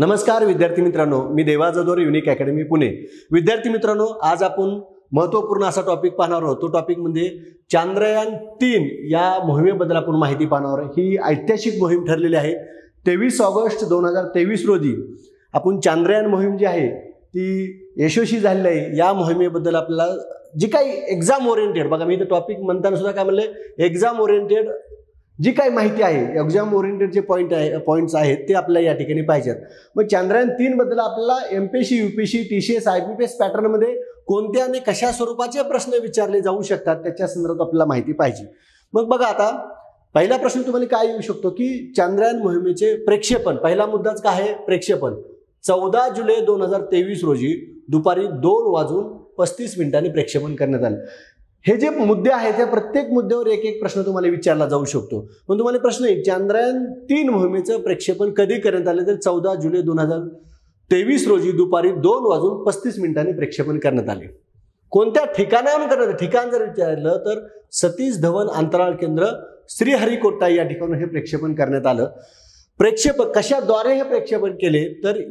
नमस्कार विद्यार्थी मित्रांनो, मी देवा जाधव, युनिक अकॅडमी पुणे। विद्यार्थी मित्रांनो, आज आपण महत्त्वपूर्ण असा टॉपिक पाहणार आहोत। तो टॉपिक म्हणजे चांद्रयान-3 या मोहिमेबद्दल आपण माहिती पाहणार आहोत। ही ऐतिहासिक मोहीम ठरलेली आहे। 23 ऑगस्ट 2023 रोजी आपण चांद्रयान मोहीम जी आहे ती यशस्वी झालेली आहे। या मोहिमेबद्दल आपल्याला जी काही एक्झाम ओरिएंटेड, बघा मी इथे टॉपिक म्हणताना सुद्धा काय म्हणले, एक्झाम ओरिएंटेड जी काही माहिती आहे, एक्झाम ओरिएंटेड जे पॉइंट्स आहेत ते आपल्याला या ठिकाणी पाहिजेत। मग चांद्रयान-3 बद्दल आपल्याला MPSC, UPSC, TCS, IBPS pattern मध्ये कोणत्या आणि कशा स्वरूपाचे प्रश्न विचारले जाऊ शकतात त्याच्या संदर्भात आपल्याला माहिती पाहिजे। मग बघा, आता पहिला प्रश्न तुम्हाला काय येऊ शकतो की चांद्रयान मोहिमेचे प्रेक्षेपण, पहिला मुद्दाच काय आहे, प्रेक्षेपण 14 जुलै 2023 रोजी दुपारी 2:35 प्रेक्षेपण करण्यात आले। हे जे मुद्दे आहेत त्या प्रत्येक मुद्द्यावर एक एक प्रश्न तुम्हाला विचारला जाऊ शकतो। पण तुम्हाला प्रश्न आहे, चांद्रयान-3 मोहिमेचं प्रेक्षेपण कधी करण्यात आले, तर 14 जुलै 2023 रोजी दुपारी 2:35 प्रेक्षेपण करण्यात आले। कोणत्या ठिकाणाहून करण्यात आले, ठिकाण जर विचारलं तर सतीश धवन अंतराळ केंद्र, श्रीहरिकोटा या ठिकाणून हे प्रेक्षेपण करण्यात आलं। प्रेक्षेपण कशाद्वारे हे प्रेक्षेपण केले, तर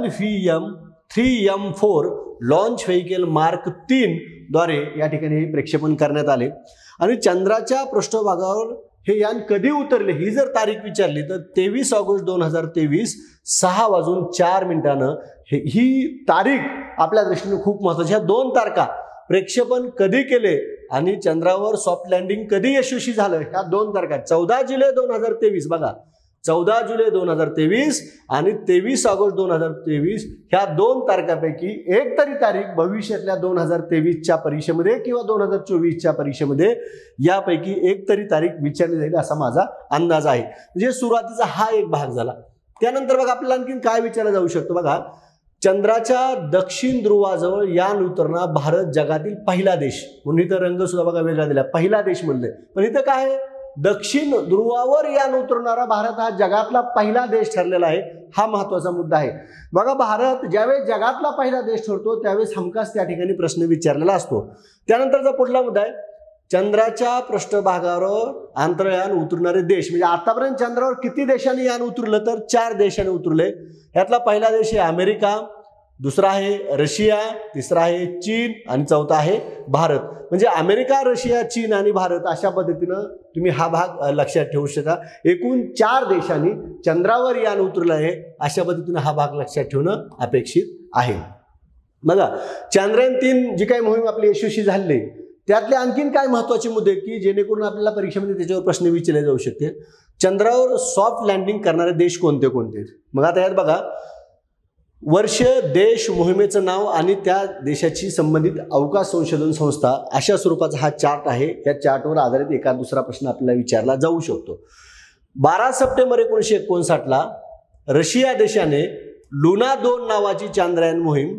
LVM-3M4 लॉन्च व्हेइकल मार्क 3 द्वारे या ठिकाणी हे प्रेक्षेपण करण्यात आले। आणि चंद्राच्या पृष्ठभागावर हे यान कधी उतरले ही जर तारीख विचारली तर 23 ऑगस्ट 2023 6:04 ही तारीख आपल्या दृष्टीने खूप महत्त्वाची। ह्या दोन तारखा, प्रेक्षेपण कधी केले आणि चंद्रावर सॉफ्ट लँडिंग कधी यशस्वी झालं, ह्या दोन तारखा 14 जुलै 2023, बघा 14 जुलै 2023 आणि 23 ऑगस्ट 2023 ह्या दोन तारखांपैकी एक तरी तारीख भविष्यातल्या 2023च्या परीक्षेमध्ये किंवा 2024च्या परीक्षेमध्ये यापैकी एक तरी तारीख विचारली जाईल असा माझा अंदाज आहे। म्हणजे सुरुवातीचा हा एक भाग झाला। त्यानंतर बघा आपल्याला आणखी काय विचारलं जाऊ शकतं, बघा चंद्राच्या दक्षिण ध्रुवाजवळ यान उतरणार भारत जगातील पहिला देश, म्हणून इथं रंग सुद्धा बघा वेगळा दिला, पहिला देश म्हणले। पण इथं काय आहे, दक्षिण ध्रुवावर यान उतरणारा भारत हा जगातला पहिला देश ठरलेला आहे। हा महत्त्वाचा मुद्दा आहे। बघा, भारत ज्यावेळेस जगातला पहिला देश ठरतो त्यावेळेस हमखास त्या ठिकाणी प्रश्न विचारलेला असतो। त्यानंतरचा पुढला मुद्दा आहे, चंद्राच्या पृष्ठभागावर अंतराळयान उतरणारे देश, म्हणजे आतापर्यंत चंद्रावर किती देशांनी यान उतरलं, तर 4 देशांनी उतरले। यातला पहिला देश आहे अमेरिका, दुसरा आहे रशिया, तिसरा आहे चीन आणि चौथा आहे भारत। म्हणजे अमेरिका, रशिया, चीन आणि भारत अशा पद्धतीनं तुम्ही हा भाग लक्षात ठेवू शकता। एकूण 4 देशांनी चंद्रावर यान उतरलं आहे, अशा पद्धतीनं हा भाग लक्षात ठेवणं अपेक्षित आहे। बघा, चांद्रयान-3 जी काही मोहीम आपली यशस्वी झाली त्यातले आणखीन काय महत्त्वाचे मुद्दे की जेणेकरून आपल्याला परीक्षेमध्ये त्याच्यावर प्रश्न विचारले जाऊ शकते। चंद्रावर सॉफ्ट लँडिंग करणारे देश कोणते कोणते, मग आता यात बघा वर्ष, देश, मोहिमेचं नाव आणि त्या देशाची संबंधित अवकाश संशोधन संस्था, अशा स्वरूपाचा हा चार्ट आहे। या चार्टवर आधारित एका दुसरा प्रश्न आपल्याला विचारला जाऊ शकतो। 12 सप्टेंबर 1959 रशिया देशाने लुना 2 नावाची चांद्रयान मोहीम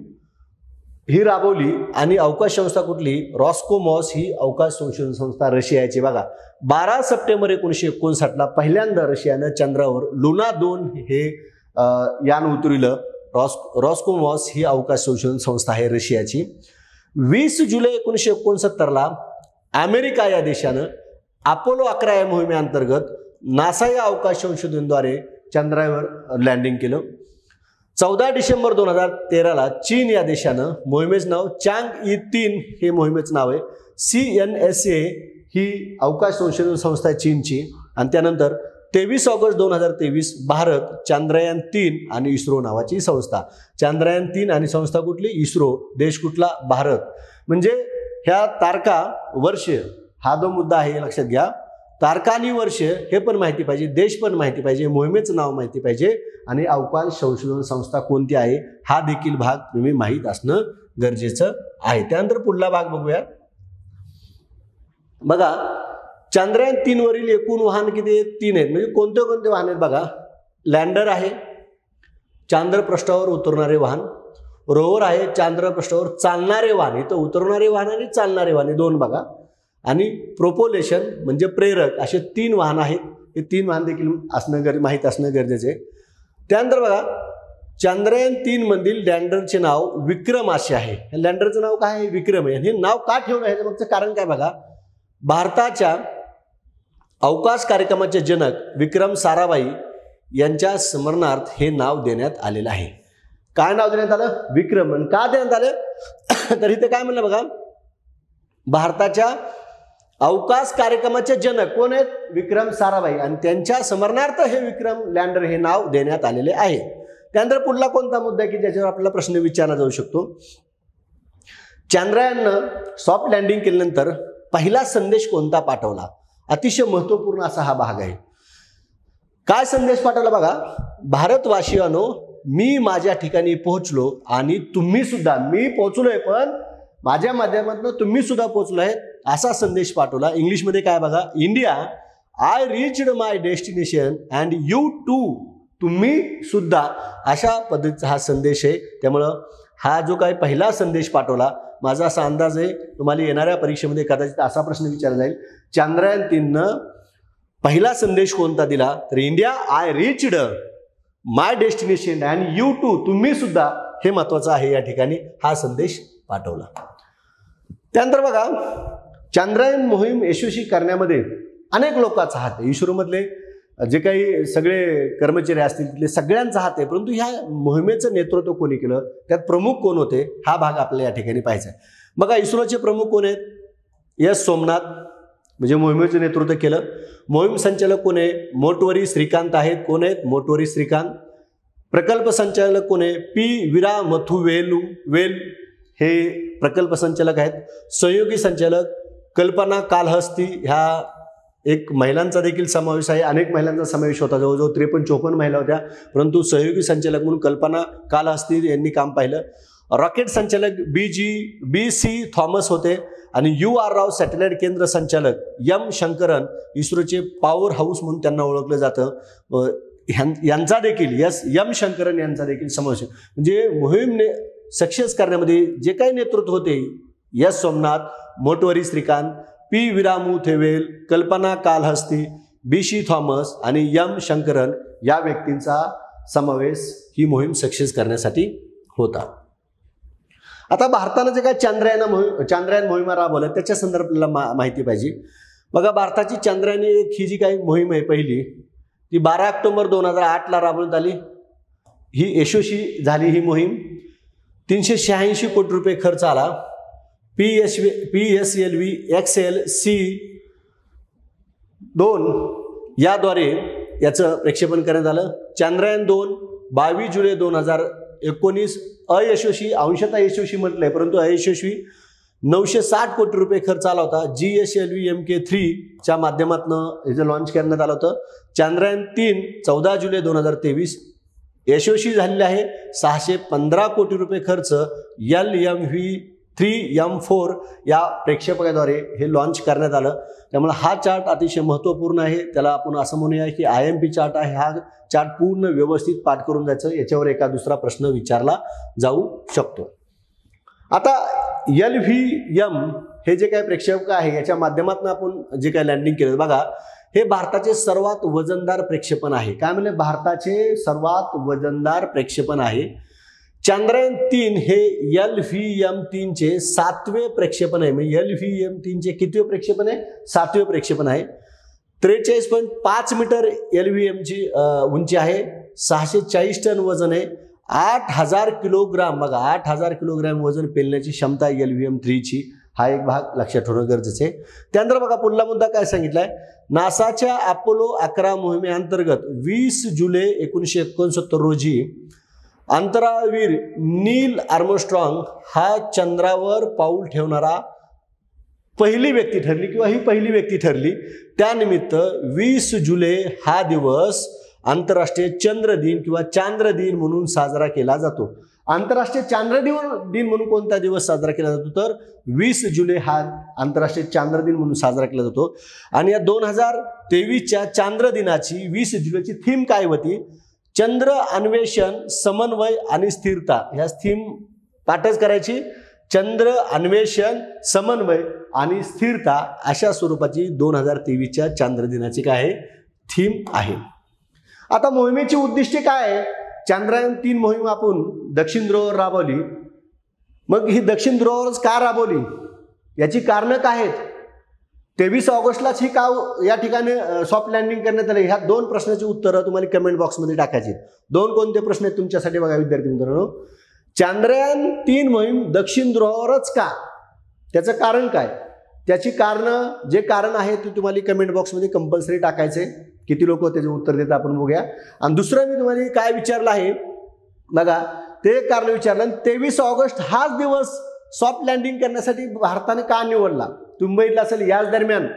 ही राबवली आणि अवकाश संस्था कुठली, रॉस्कोमॉस ही अवकाश संशोधन संस्था रशियाची। बघा 12 सप्टेंबर 1959 पहिल्यांदा रशियानं चंद्रावर लुना 2 हे यान उतरविलं। रॉस्कोमॉस ही अवकाश संशोधन संस्था आहे रशियाची। 20 जुलै 1969 अमेरिका या देशानं अपोलो 11 या मोहिमेअंतर्गत नासा या अवकाश संशोधनद्वारे चंद्रावर लँडिंग केलं। 14 डिसेंबर 2013 चीन या देशानं, मोहिमेचं नाव चांग-ई-3 हे मोहिमेचं नाव आहे। CNSA ही अवकाश संशोधन संस्था आहे चीनची। आणि त्यानंतर 23 ऑगस्ट 2023 भारत, चांद्रयान-3 आणि इस्रो नावाची संस्था। चांद्रयान-3 आणि संस्था कुठली, इस्रो, देश कुठला, भारत। म्हणजे ह्या तारखा, वर्ष, हा जो मुद्दा आहे लक्षात घ्या। तारखा आणि वर्ष हे पण माहिती पाहिजे, देश पण माहिती पाहिजे, मोहिमेचं नाव माहिती पाहिजे आणि अवकाश संशोधन संस्था कोणती आहे हा देखील भाग तुम्ही माहीत असणं गरजेचं आहे। त्यानंतर पुढला भाग बघूया। बघा, चांद्रयान-3 वरील एकूण वाहन किती आहेत, 3 आहेत। म्हणजे कोणते कोणते वाहन आहेत बघा, लँडर आहे, चांद्रपृष्ठावर उतरणारे वाहन, रोवर आहे, चांद्रपृष्ठावर चालणारे वाहन, इथं उतरणारे वाहन आणि चालणारे वाहन 2 बघा, आणि प्रोपोलेशन म्हणजे प्रेरक, असे 3 वाहन आहेत। हे 3 वाहन देखील असणं माहीत असणं गरजेचं आहे। त्यानंतर बघा, चांद्रयान-3 मधील लँडरचे नाव विक्रम असे आहे। लँडरचं नाव काय आहे, विक्रम आहे। हे नाव का ठेवलं आहे त्याचं कारण काय बघा, भारताच्या अवकाश कार्यक्रमाचे जनक विक्रम साराभाई यांच्या स्मरणार्थ हे नाव देण्यात आलेलं आहे. काय नाव देण्यात आलं? विक्रम. का देण्यात आलं? तर इथे काय म्हणलं बघा, भारताच्या अवकाश कार्यक्रमाचे जनक कोण आहेत? विक्रम साराभाई, आणि त्यांच्या स्मरणार्थ हे विक्रम लँडर हे नाव देण्यात आलेले आहे. त्यानंतर पुढला कोणता मुद्दा आहे की ज्याच्यावर आपल्याला प्रश्न विचारला जाऊ शकतो? चांद्रयाननं सॉफ्ट लँडिंग केल्यानंतर पहिला संदेश कोणता पाठवला? अतिशय महत्वपूर्ण असा हा भाग आहे. काय संदेश पाठवला बघा? भारतवासियांनो, मी माझ्या ठिकाणी पोहोचलो आणि तुम्ही सुद्धा, मी पोहोचलोय पण माझ्या माध्यमातून तुम्ही सुद्धा पोहोचलोय, असा संदेश पाठवला. इंग्लिशमध्ये काय बघा? India, I reached my destination and you too, तुम्ही सुद्धा, अशा पद्धतीचा हा संदेश आहे. त्यामुळं हा जो काही पहिला संदेश पाठवला, माझा असा अंदाज आहे तुम्हाला येणाऱ्या परीक्षेमध्ये कदाचित असा प्रश्न विचारला जाईल, चांद्रयान 3नं पहिला संदेश कोणता दिला? तर India, I reached my destination and you too, तुम्ही सुद्धा, हे महत्वाचं आहे. या ठिकाणी हा संदेश पाठवला. त्यानंतर बघा, चांद्रयान मोहीम यशस्वी करण्यामध्ये अनेक लोकांचा हात आहे. इस्रोमधले जे काही सगळे कर्मचारी असतील तिथले सगळ्यांचा हात आहे, परंतु ह्या मोहिमेचं नेतृत्व कोणी केलं, त्यात प्रमुख कोण होते, हा भाग आपल्याला या ठिकाणी पाहायचा आहे. बघा, इस्रोचे प्रमुख कोण आहेत? एस सोमनाथ, म्हणजे मोहिमेचं नेतृत्व केलं. मोहीम संचालक कोण आहे? मोटवरी श्रीकांत आहेत. कोण आहेत? मोटवरी श्रीकांत. प्रकल्प संचालक कोण आहे? पी विरामथुवेलू वेल, हे प्रकल्प संचालक आहेत. सहयोगी संचालक कल्पना कालहस्ती, ह्या एक महिलांचा देखील समावेश आहे. अनेक महिलांचा समावेश होता, जवळजवळ 53-54 महिला होत्या, परंतु सहयोगी संचालक म्हणून कल्पना कालहस्ती यांनी काम पाहिलं. रॉकेट संचालक बी सी थॉमस होते, आणि यू आर राव सॅटेलाइट केंद्र संचालक एम शंकरन, इस्रोचे पॉवर हाऊस म्हणून त्यांना ओळखलं जातं, यांचा देखील एम शंकरन यांचा देखील समावेश. म्हणजे मोहीमने सक्सेस करण्यामध्ये जे काही नेतृत्व होते, S Somnath, Motwari Srikanth, P Veeramuthuvel, Kalpana Kalahasti, B C Thomas आणि एम शंकरन, या व्यक्तींचा समावेश ही मोहीम सक्सेस करण्यासाठी होता. आता भारतानं जे काय चांद्रयान मोहिमा राबवल्या त्याच्या संदर्भात माहिती पाहिजे. बघा, भारताची चांद्रयान ही जी काही मोहीम आहे पहिली, ती 12 ऑक्टोबर 2008ला राबवण्यात आली. ही यशस्वी झाली. ही मोहीम 386 कोटी रुपये खर्च आला. PSLV XL-C2 याद्वारे याचं प्रक्षेपण करण्यात आलं. चांद्रयान 2 22 जुलै 2019 अयशस्वी, अंशतः यशस्वी म्हटलंय परंतु अयशस्वी, 960 कोटी रुपये खर्च आला होता. GSLV MK3 च्या माध्यमातून याचं लॉन्च करण्यात आलं होतं. चांद्रयान 3 14 जुलै 2023 यशस्वी झालेले आहे. 615 कोटी रुपये खर्च LMV3M4 या प्रक्षेपकाद्वारे हे लॉन्च करण्यात आलं. त्यामुळे हा चार्ट अतिशय महत्त्वपूर्ण आहे. त्याला आपण असं म्हणूया की IMP चार्ट आहे. हा चार्ट पूर्ण व्यवस्थित पाठ करून जायचं, याच्यावर एका दुसरा प्रश्न विचारला जाऊ शकतो. आता LVM हे जे काही प्रक्षेपक आहे याच्या माध्यमातून आपण जे काही लँडिंग केलं, बघा, हे भारताचे सर्वात वजनदार प्रक्षेपण आहे. काय म्हणजे? भारताचे सर्वात वजनदार प्रक्षेपण आहे. चांद्रयान 3 हे LVM-3 चे 7वे प्रक्षेपण आहे. म्हणजे LVM-3 चे कितवे प्रक्षेपण आहे? 7वे प्रक्षेपण आहे. 43.5 मीटर LVM ची उंची आहे. 640 टन वजन आहे. 8000 किलोग्राम, बघा 8000 किलोग्राम वजन पेलण्याची क्षमता LVM-3 ची. हा एक भाग लक्षात ठेवणं गरजेचं आहे. त्यानंतर बघा, पुढला मुद्दा काय सांगितलाय? नासाच्या अपोलो 11 मोहिमेअंतर्गत 20 जुलै 1969 रोजी अंतराळवीर नील आर्मस्ट्रॉंग हा चंद्रावर पाऊल ठेवणारा पहिली व्यक्ती ठरली किंवा ही पहिली व्यक्ती ठरली. त्यानिमित्त 20 जुलै हा दिवस आंतरराष्ट्रीय चंद्र दिन किंवा चांद्र दिन म्हणून साजरा केला जातो. आंतरराष्ट्रीय चांद्र दिन म्हणून कोणता दिवस साजरा केला जातो? तर 20 जुलै हा आंतरराष्ट्रीय चांद्र दिन म्हणून साजरा केला जातो. आणि या 2023च्या चांद्र दिनाची 20 जुलैची थीम काय होती? चंद्र अन्वेषण, समन्वय आणि स्थिरता. ह्या थीम पाठच करायची. चंद्र अन्वेषण, समन्वय आणि स्थिरता अशा स्वरूपाची 2023च्या चांद्र दिनाची काय आहे? थीम आहे. आता मोहिमेची उद्दिष्टे काय आहे? चांद्रयान 3 मोहीम आपण दक्षिण ध्रुवावर राबवली. मग ही दक्षिण ध्रुवावरच का राबवली? याची कारणं काय आहेत? 23 ऑगस्टलाच ही का या ठिकाणी सॉफ्ट लँडिंग करण्यात आले? ह्या 2 प्रश्नाची उत्तरं तुम्हाला कमेंट बॉक्समध्ये टाकायची. 2 कोणते प्रश्न आहेत तुमच्यासाठी बघा विद्यार्थी मित्रांनो. चांद्रयान 3 मोहीम दक्षिण ध्रुवावरच का? त्याचं कारण काय? त्याची कारणं, जे कारण आहे ते तुम्हाला कमेंट बॉक्समध्ये कंपल्सरी टाकायचे. किती लोक त्याचे उत्तर देतात आपण बघूया. आणि दुसरं मी तुम्हाला काय विचारलं आहे बघा, ते कारण विचारलं. 23 ऑगस्ट हाच दिवस सॉफ्ट लँडिंग करण्यासाठी भारताने का निवडला? तुम्ही बघितलं असेल याच दरम्यान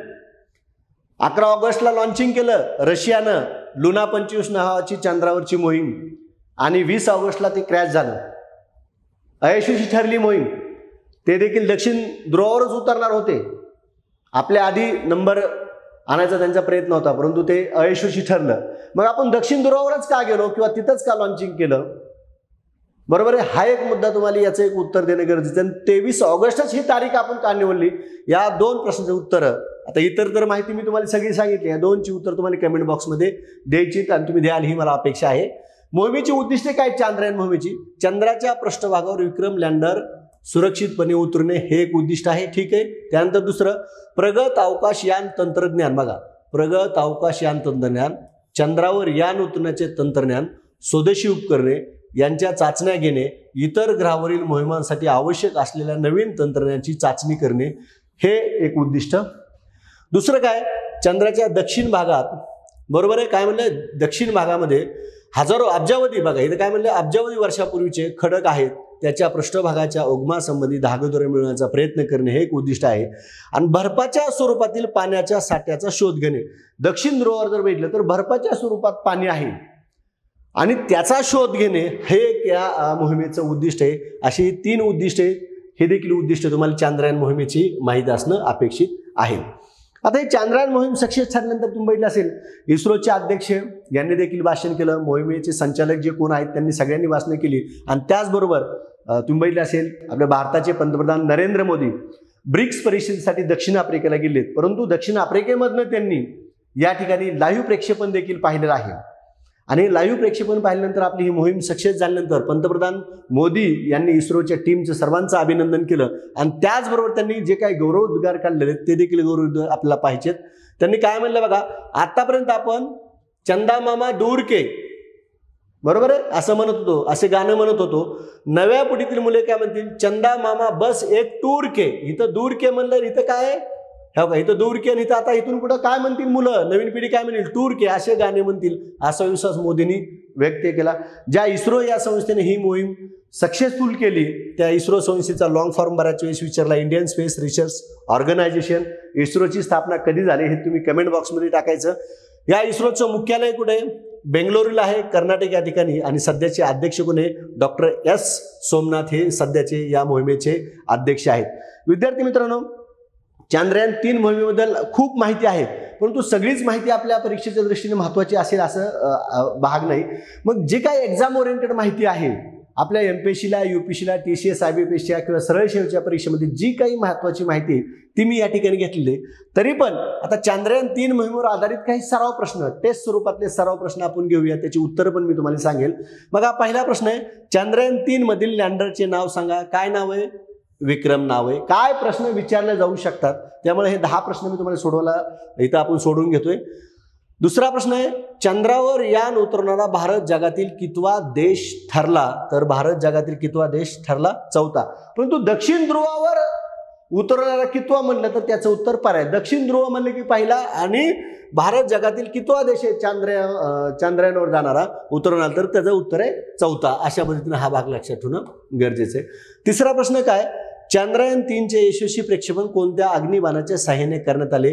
11 ऑगस्टला लॉन्चिंग केलं रशियानं लुना 25 नावाची चंद्रावरची मोहीम, आणि 20 ऑगस्टला ते क्रॅश झालं. अयशस्वी ठरली मोहीम. ते देखील दक्षिण ध्रुवावरच उतरणार होते. आपल्या आधी नंबर आणायचा त्यांचा प्रयत्न होता, परंतु ते अयशस्वी ठरलं. मग आपण दक्षिण ध्रुवावरच का गेलो किंवा तिथंच का लॉन्चिंग केलं? बरोबर आहे. हा एक मुद्दा, तुम्हाला याचं एक उत्तर देणं गरजेचं आहे. 23 ऑगस्टच ही तारीख आपण का निवडली? या 2 प्रश्नांची उत्तरं, आता इतर तर माहिती मी तुम्हाला सगळी सांगितली, या 2ची उत्तर तुम्हाला कमेंट बॉक्समध्ये द्यायची आणि तुम्ही द्याल ही मला अपेक्षा आहे. मोहिमेची उद्दिष्टे काय? चांद्रयान मोहिमेची चंद्राच्या पृष्ठभागावर विक्रम लँडर सुरक्षितपणे उतरणे हे एक उद्दिष्ट आहे. ठीक आहे. त्यानंतर दुसरं, प्रगत अवकाशयान तंत्रज्ञान. बघा, प्रगत अवकाशयान तंत्रज्ञान, चंद्रावर यान उतरण्याचे तंत्रज्ञान, स्वदेशी उपकरणे यांच्या चाचण्या घेणे, इतर ग्रहावरील मोहिमांसाठी आवश्यक असलेल्या नवीन तंत्रज्ञानाची चाचणी करणे हे एक उद्दिष्ट. दुसरं काय? चंद्राच्या दक्षिण भागात, बरोबर आहे, काय म्हणलं, दक्षिण भागामध्ये हजारो अब्जावधी, बघा इथं काय म्हणलं, अब्जावधी वर्षापूर्वीचे खडक आहेत, त्याच्या पृष्ठभागाच्या उगमासंबंधी धागेदोरे मिळवण्याचा प्रयत्न करणे हे एक उद्दिष्ट आहे. आणि बर्फाच्या स्वरूपातील पाण्याच्या साठ्याचा शोध घेणे. दक्षिण ध्रुवावर जर बघितलं तर बर्फाच्या स्वरूपात पाणी आहे आणि त्याचा शोध घेणे हे एक या मोहिमेचं उद्दिष्ट आहे. अशी 3 उद्दिष्टे, हे देखील उद्दिष्ट तुम्हाला चांद्रयान मोहिमेची माहिती असणं अपेक्षित आहे. आता हे चांद्रयान मोहीम सक्सेस ठरल्यानंतर तुम्ही बघितलं असेल, इस्रोचे अध्यक्ष यांनी देखील भाषण केलं. मोहिमेचे संचालक जे कोण आहेत त्यांनी सगळ्यांनी भाषणं केली. आणि त्याचबरोबर तुम्ही बघितलं असेल, आपल्या भारताचे पंतप्रधान नरेंद्र मोदी ब्रिक्स परिषदेसाठी दक्षिण आफ्रिकेला गेलेत, परंतु दक्षिण आफ्रिकेमधनं त्यांनी या ठिकाणी लाईव्ह प्रक्षेपण देखील पाहिलेलं आहे. आणि लाईव्ह प्रक्षेपण पाहिल्यानंतर आपली ही मोहीम सक्सेस झाल्यानंतर पंतप्रधान मोदी यांनी इस्रोच्या टीमचं सर्वांचं अभिनंदन केलं. आणि त्याचबरोबर त्यांनी जे काही गौरवोद्गार काढलेले ते देखील गौरवोद्गार आपल्याला पाहिजेत. त्यांनी काय म्हणलं बघा, आतापर्यंत आपण चंदा मामा दूर के, बरोबर आहे, असं म्हणत होतो, असे गाणं म्हणत होतो. नव्या पिढीतील मुले काय म्हणतील, चंदा मामा बस एक टूर के. इथं दूर के म्हणलं, इथं काय आहे, इथं दूर के, इथं आता इथून पुढे काय म्हणतील मुलं, नवीन पिढी काय म्हणतील, टूर के, असे गाणे म्हणतील, असा विश्वास मोदींनी व्यक्त केला. ज्या इस्रो या संस्थेने ही मोहीम सक्सेसफुल केली, त्या इस्रो संस्थेचा लॉंग फॉर्म बऱ्याच वेळेस विचारला, इंडियन स्पेस रिसर्च ऑर्गनायझेशन. इस्रोची स्थापना कधी झाली हे तुम्ही कमेंट बॉक्समध्ये टाकायचं. या इस्रोचं मुख्यालय कुठे आहे? बेंगलोरला आहे, कर्नाटक या ठिकाणी. आणि सध्याचे अध्यक्ष कोण आहे? डॉक्टर एस सोमनाथ हे सध्याचे या मोहिमेचे अध्यक्ष आहेत. विद्यार्थी मित्रांनो, चांद्रयान 3 मोहिमेबद्दल खूप माहिती आहे, परंतु सगळीच माहिती आपल्या परीक्षेच्या दृष्टीने महत्त्वाची असेल असं भाग नाही. मग जे काही एक्झाम ओरिएंटेड माहिती आहे, आपल्या MPSCला, UPSCला, TCS, IBPSCच्या किंवा सरळ सेवेच्या परीक्षेमध्ये जी काही महत्त्वाची माहिती आहे ती मी या ठिकाणी घेतलेली आहे. तरी पण आता चांद्रयान 3 मोहिमेवर आधारित काही सराव प्रश्न, टेस्ट स्वरूपातले सराव प्रश्न आपण घेऊया, त्याची उत्तरं पण मी तुम्हाला सांगेल. बघा, पहिला प्रश्न आहे, चांद्रयान 3 मधील लँडरचे नाव सांगा. काय नाव आहे? विक्रम नाव आहे. काय प्रश्न विचारले जाऊ शकतात, त्यामुळे हे 10 प्रश्न मी तुम्हाला सोडवला, इथं आपण सोडवून घेतोय. दुसरा प्रश्न आहे, चंद्रावर यान उतरवणारा भारत जगातील कितवा देश ठरला? तर भारत जगातील कितवा देश ठरला? 4था. परंतु दक्षिण ध्रुवावर उतरवणारा कितवा म्हणलं तर त्याचं उत्तर पर्याय. दक्षिण ध्रुव म्हणलं की पहिला, आणि भारत जगातील कितवा देश आहे चांद्रयानवर जाणारा उतरवणार, तर त्याचं उत्तर आहे 4था. अशा पद्धतीने हा भाग लक्षात ठेवणं गरजेचं आहे. तिसरा प्रश्न काय? चांद्रयान 3चे यशस्वी प्रक्षेपण कोणत्या अग्निबाणाच्या साह्याने करण्यात आले?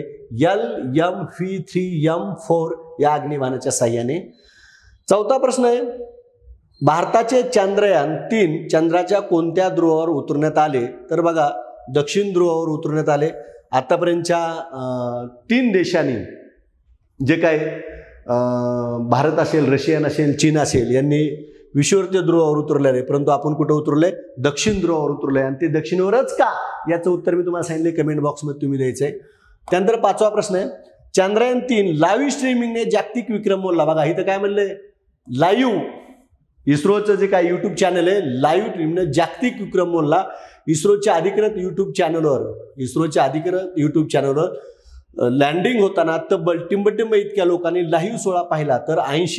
LM-3M4 या अग्निबाणाच्या साह्याने. 4था प्रश्न आहे, भारताचे चांद्रयान 3 चंद्राच्या कोणत्या ध्रुवावर उतरण्यात आले? तर बघा, दक्षिण ध्रुवावर उतरण्यात आले. आतापर्यंतच्या 3 देशांनी, जे काय भारत असेल, रशियन असेल, चीन असेल, यांनी विषुववृत्तीय ध्रुवावर उतरले आहे, परंतु आपण कुठं उतरलोय? दक्षिण ध्रुवावर उतरलोय. आणि ते दक्षिणवरच का, याचं उत्तर मी तुम्हाला सांगितले, कमेंट बॉक्समध्ये तुम्ही द्यायचं आहे. त्यानंतर 5वा प्रश्न आहे, चांद्रयान 3 लाईव्ह स्ट्रीमिंगने जागतिक विक्रम मोडला. बघा, इथं काय म्हणलंय? लाईव्ह, इस्रोचं जे काय यूट्यूब चॅनल आहे, लाईव्ह स्ट्रीमने जागतिक विक्रम मोडला. इस्रोच्या अधिकृत यूट्यूब चॅनलवर लँडिंग होताना तब्बल टिंबटिंब इतक्या लोकांनी लाईव्ह सोहळा पाहिला, तर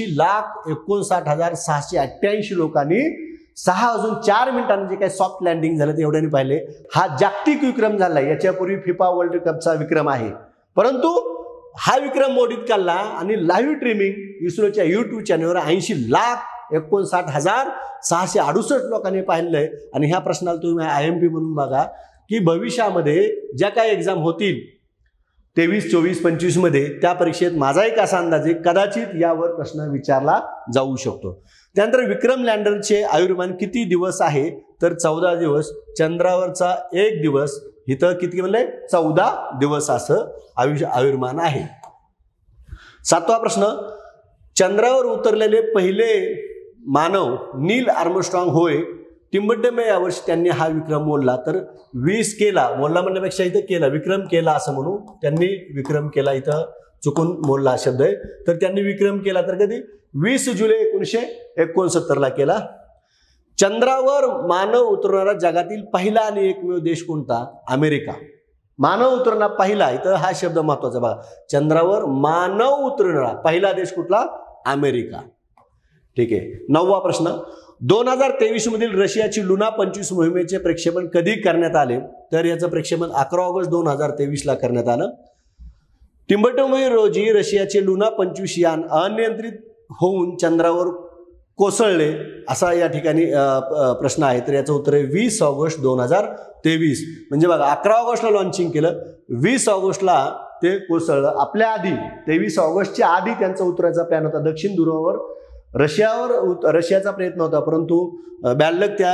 80,59,688 लोकांनी 6 अजून 4 मिनिटांनी जे काही सॉफ्ट लँडिंग झालं ते एवढ्याने पाहिले. हा जागतिक विक्रम झाला. याच्यापूर्वी फिफा वर्ल्ड कपचा विक्रम आहे, परंतु हा विक्रम मोडीत काढला आणि लाईव्ह स्ट्रीमिंग इस्रोच्या YouTube चॅनलवर 80,59,668 लोकांनी पाहिलंय. आणि ह्या प्रश्नाला तुम्ही IMP म्हणून बघा की भविष्यामध्ये ज्या काही एक्झाम होतील 23, 24, 25 मध्ये, त्या परीक्षेत माझा एक असा अंदाज आहे कदाचित यावर प्रश्न विचारला जाऊ शकतो. त्यानंतर विक्रम लँडरचे आयुर्मान किती दिवस आहे, तर 14 दिवस. चंद्रावरचा 1 दिवस, इथं किती म्हणले 14 दिवस असं आयुर्मान आहे. 7वा प्रश्न, चंद्रावर उतरलेले पहिले मानव नील आर्मस्ट्रॉंग होय. टिंबटिंब यावर्षी त्यांनी हा विक्रम मोडला, तर 20 केला. मोडला म्हणण्यापेक्षा इथं केला, विक्रम केला असं म्हणू. त्यांनी विक्रम केला, इथं चुकून मोडला शब्द आहे. तर त्यांनी विक्रम केला तर कधी 20 जुलै 1969 केला. चंद्रावर मानव उतरणारा जगातील पहिला आणि एकमेव देश कोणता? अमेरिका. मानव उतरणारा पहिला, इथं हा शब्द महत्वाचा बघा. चंद्रावर मानव उतरणारा पहिला देश कुठला? अमेरिका. ठीक आहे. 9वा प्रश्न, 2023 मधील रशियाची लुना 25 मोहिमेचे प्रक्षेपण कधी करण्यात आले? तर याचं प्रक्षेपण 11 ऑगस्ट 2023 करण्यात आलं. टिंबटिंब रोजी रशियाचे लुना 25 यान अनियंत्रित होऊन चंद्रावर कोसळले असा या ठिकाणी प्रश्न आहे. तर याचं उत्तर आहे 20 ऑगस्ट 2023. म्हणजे बघा 11 ऑगस्टला लॉन्चिंग केलं, 20 ऑगस्टला ते कोसळलं. आपल्या आधी 23 ऑगस्टच्या आधी त्यांचा उतरायचा प्लॅन होता. दक्षिण ध्रुवावर रशियाचा प्रयत्न होता, परंतु बॅड लक त्या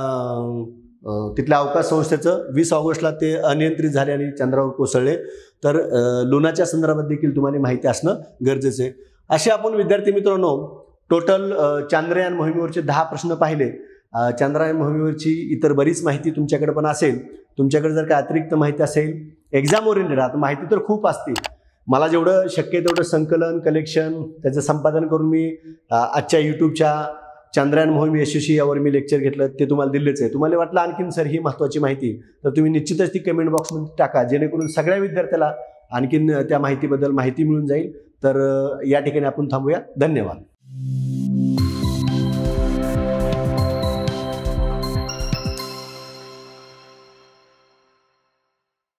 तिथल्या अवकाश संस्थेचं 20 ऑगस्टला ते अनियंत्रित झाले आणि चंद्रावर कोसळले. तर लुनाच्या संदर्भात देखील तुम्हाला माहिती असणं गरजेचं आहे. असे आपण विद्यार्थी मित्रांनो टोटल चांद्रयान मोहिमेवरचे 10 प्रश्न पाहिले. चांद्रयान मोहिमेवरची इतर बरीच माहिती तुमच्याकडे पण असेल. तुमच्याकडे जर काय अतिरिक्त माहिती असेल एक्झाम ओरिएंटेड, आता माहिती तर खूप असते, मला जेवढं शक्य तेवढं संकलन कलेक्शन त्याचं संपादन करून मी आजच्या यूट्यूबच्या चांद्रयान मोहीम यशस्वी यावर मी लेक्चर घेतलं, ते तुम्हाला दिलेच आहे. तुम्हाला वाटलं आणखीन सर ही महत्त्वाची माहिती, तर तुम्ही निश्चितच ती कमेंट बॉक्समध्ये टाका, जेणेकरून सगळ्या विद्यार्थ्याला आणखीन त्या माहितीबद्दल माहिती मिळून जाईल. तर या ठिकाणी आपण थांबूया. धन्यवाद.